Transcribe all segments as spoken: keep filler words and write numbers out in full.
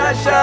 Shasha.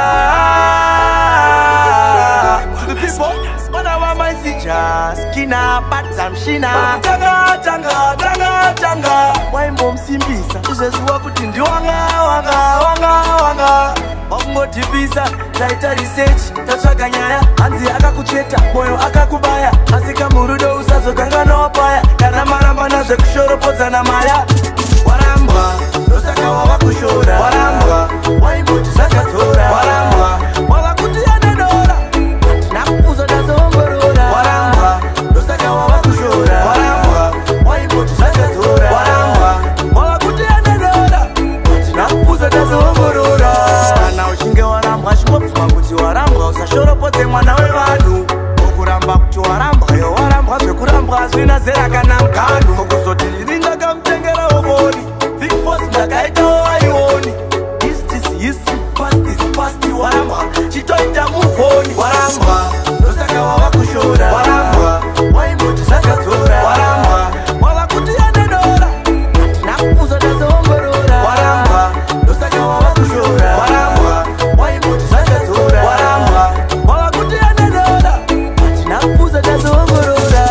To the people, what I want my teacher, Skina, Patsam, Shina. Tanga, tanga, tanga, tanga. Why mom Simbisa? Jesus walk in the wanga, wanga, wanga, wanga. Bongo tibisa, taita research, tachaganyaya. Anzi akakucheta, moyo akakubaya. Asika murudo usazo kangana wapaya. Kana maramba naze kushoro poza na maya. Waramba, dosaka wawakushora. Waramba, waimuti zakatora. Waramba, wawakuti yanedora. Nakupuzo dazo ongorora. Waramba, dosaka wawakushora. Waramba, waimuti zakatora. Waramba, wawakuti yanedora. Nakupuzo dazo ongorora. Kana ushinge waramba, shingopfuma kuti waramba. Usashoro poze mwana wevanu. Okuramba kuti waramba, yo waramba. Zvekuramba zvina zera kana mkanu. Okuzoti liringa kamtengera ovoni. Big boss ndakaita waioni. This this is past this past waramba. Chitoita muvoni waramba. Dosaka wawakushora waramba. Waimuti zakatora waramba. Wawakuti yanedora. Nakupuzo dazoongorora waramba. Dosaka wawakushora waramba. Waimuti zakatora waramba. Wawakuti yanedora. Nakupuzo dazoongorora.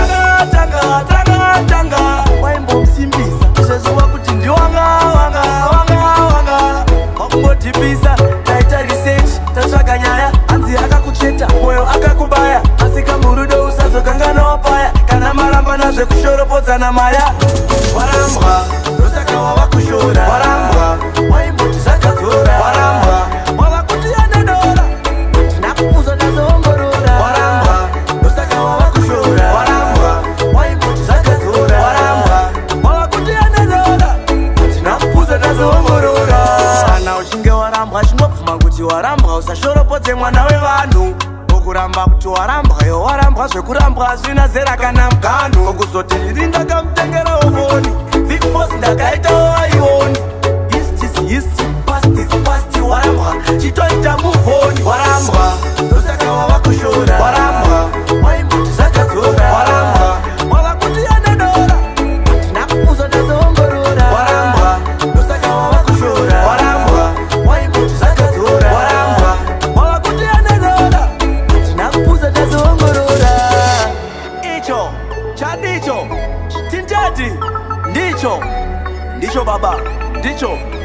Tanga tanga tanga. Waimbo msimbisa. Jesuwa kuti ndiwanga wanga wanga wanga. Wakungo tibisa. Taita research. Tachaganyaya. Anzi akakucheta. Moyo akakubaya. Asika murudo usazo kangana wapaya. Kana maramba nazve kushoro poza na maya. Waramba. Dosaka wawakushora. Waramba. Waimuti zakatora. Waramba. Wawakuti yanedora. Nakupuzo dazoongorora. Waramba. Dosaka wawakushora. Waramba. Waimuti zakatora. Waramba. Wawakuti yanedora. Nakupuzo dazoongorora. Kana ushinge waramba shinopfuma kuti waramba. Usashoro podze mwana wevanu. Okuramba kuti waramba yo waramba zvekuramba zvina zera kana mkanu. Okuzoti lirinda kamtengera ovoni. Big boss ndakaita waioni. This this is past this past waramba. Chitoita muvoni waramba. Dosaka wawakushora waramba. Waimuti zakatora waramba. Wawakuti yanedora. Nakupuzo dazoongorora waramba. Dosaka wawakushora waramba. Waimuti zakatora waramba. Wawakuti yanedora. Nakupuzo dazoongorora. Icho chadicho tintati ndicho ndicho baba ndicho